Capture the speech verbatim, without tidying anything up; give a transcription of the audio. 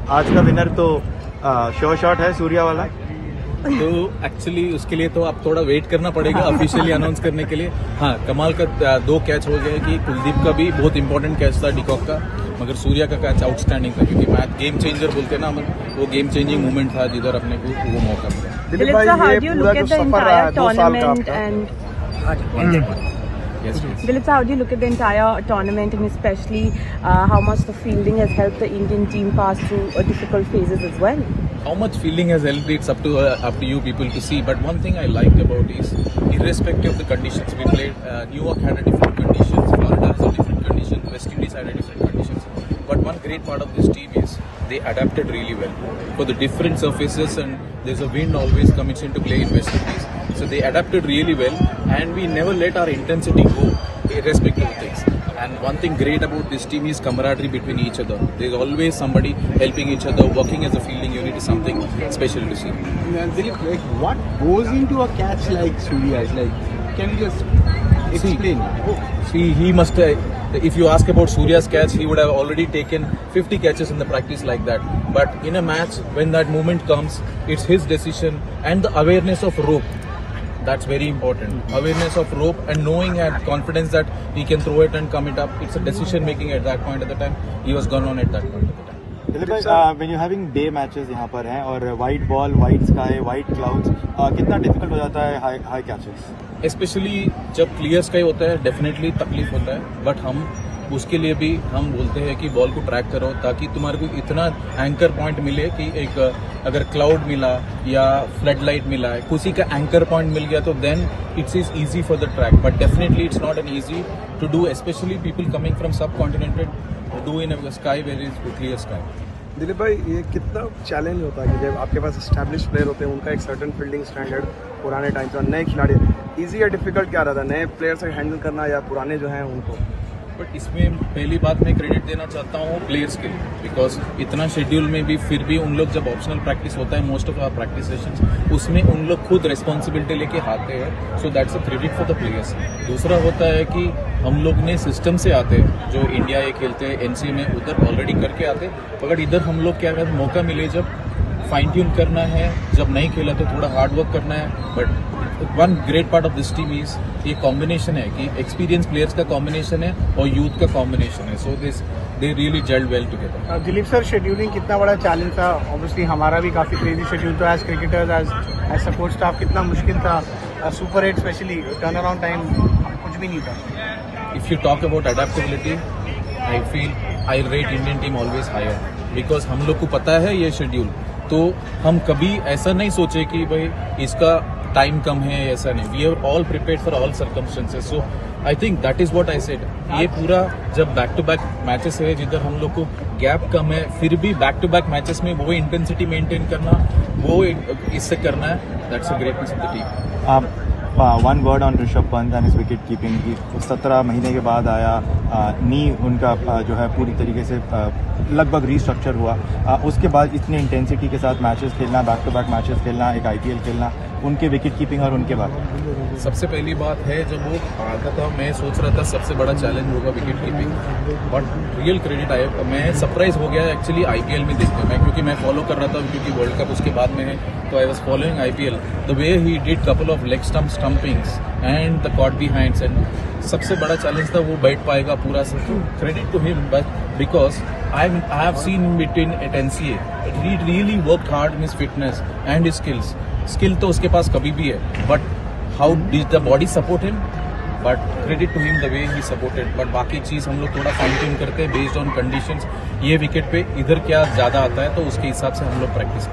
आज का विनर तो श्योर शॉट है सूर्या वाला। तो एक्चुअली उसके लिए तो आप थोड़ा वेट करना पड़ेगा ऑफिशियली अनाउंस करने के लिए। हाँ, कमाल का दो कैच हो गए कि कुलदीप का भी बहुत इंपॉर्टेंट कैच था डिकॉक का, मगर सूर्या का कैच आउटस्टैंडिंग था, क्योंकि मैच गेम चेंजर बोलते हैं ना, वो गेम चेंजिंग मोमेंट था जिधर अपने को वो मौका मिला। दिलीप भाई, ये पूरा जो सफर रहा है दो साल का, Yes, Dilip, how do you look at the entire tournament, and especially uh, how much the fielding has helped the Indian team pass through uh, difficult phases as well? How much fielding has helped, it's up to uh, up to you people to see. But one thing I liked about is, irrespective of the conditions we played, uh, New York had a different conditions, Florida has a different condition, West Indies had a different conditions. But one great part of this team is they adapted really well for the different surfaces, and there's a wind always comes into play in West Indies. So they adapted really well, and we never let our intensity go, irrespective of things. And one thing great about this team is camaraderie between each other. There's always somebody helping each other, working as a fielding unit is something special to see. Dilip, like, what goes into a catch like Surya's? Like, can you just explain? See, see he must. Uh, if you ask about Surya's catch, he would have already taken fifty catches in the practice like that. But in a match, when that moment comes, it's his decision, and the awareness of rope. That's very important. Awareness of rope and knowing and confidence that he can throw it and come it up. It's a decision making at that point at the time. He was gone on at that point at the time. Dilip भाई, when you're having day matches यहाँ पर हैं और white ball, white sky, white clouds, uh, कितना difficult हो जाता है high high catches? Especially जब clear sky होता है, definitely तकलीफ होता है. But हम उसके लिए भी हम बोलते हैं कि बॉल को ट्रैक करो, ताकि तुम्हारे को इतना एंकर पॉइंट मिले कि एक अगर क्लाउड मिला या फ्लड लाइट मिला है, किसी का एंकर पॉइंट मिल गया, तो then it's is easy for the track. But definitely it's not an easy to do, specially people coming from subcontinent do in a sky where is clear sky. Dilip भाई, ये कितना challenge होता है कि जब आपके पास एस्टैब्लिश प्लेयर होते हैं, उनका एक सर्टन फील्डिंग स्टैंडर्ड पुराने टाइम से, नए खिलाड़ी, इजी या डिफिकल्ट क्या रहता है नए प्लेयर से हैंडल करना या पुराने जो हैं उनको? बट इसमें पहली बात मैं क्रेडिट देना चाहता हूँ प्लेयर्स के लिए, बिकॉज इतना शेड्यूल में भी फिर भी उन लोग जब ऑप्शनल प्रैक्टिस होता है, most of our practice sessions, उसमें उन लोग खुद रिस्पॉन्सिबिलिटी लेके आते हैं. So that's a credit for the players. दूसरा होता है कि हम लोग ने सिस्टम से आते हैं, जो इंडिया ये खेलते हैं एनसी में, उधर ऑलरेडी करके आते हैं. अगर इधर हम लोग क्या कहते मौका मिले, जब फाइन ट्यून करना है, जब नहीं खेला तो थोड़ा हार्ड वर्क करना है. But one great part of this team is ये कॉम्बिनेशन है कि एक्सपीरियंस प्लेयर्स का कॉम्बिनेशन है और यूथ का कॉम्बिनेशन है. So this they really gelled well together. Dilip sir, scheduling कितना बड़ा चैलेंज था? ऑब्वियसली हमारा भी काफी क्रेजी शेड्यूल था as cricketers, as as support staff. कितना मुश्किल था? Super eight specially turn around time कुछ भी नहीं था. If you talk about adaptability, I feel I rate Indian team always higher, because हम लोग को पता है ये शेड्यूल, तो हम कभी ऐसा नहीं सोचे कि भाई इसका टाइम कम है, ऐसा नहीं. We are all prepared for all circumstances. So I think that is what I said. ये पूरा जब बैक टू बैक मैचेस है जिधर हम लोग को गैप कम है, फिर भी बैक टू बैक मैचेस में वो इंटेंसिटी मेंटेन करना, वो इससे करना है, that's a greatness of the team. One word on Rishabh Pant and his wicket keeping की. सत्रह महीने के बाद आया, नी उनका आ, जो है पूरी तरीके से आ, लगभग रीस्ट्रक्चर हुआ. आ, उसके बाद इतनी इंटेंसिटी के साथ मैचेस खेलना, बैक टू बैक मैचेस खेलना, एक आईपीएल खेलना, उनके विकेट कीपिंग और उनके बाद सबसे पहली बात है, जब वो आता था मैं सोच रहा था सबसे बड़ा चैलेंज होगा wicket keeping. But real credit आया, मैं सरप्राइज हो गया एक्चुअली आईपीएल में देखते मैं, क्योंकि मैं फॉलो कर रहा था, क्योंकि वर्ल्ड कप उसके बाद में है, तो I was following IPL. The way he did couple of leg stump stumpings and the caught behinds, and सबसे बड़ा चैलेंज था वो बैठ पाएगा पूरा. Credit to him, but because I I have seen him between at N C A. He really worked hard in his fitness and his skills. Skill तो उसके पास कभी भी है, but how did the body support him? But credit to him the way he supported. But बाकी चीज हम लोग थोड़ा फाइन ट्यून करते हैं based on conditions. ये विकेट पे इधर क्या ज्यादा आता है, तो उसके हिसाब से हम लोग प्रैक्टिस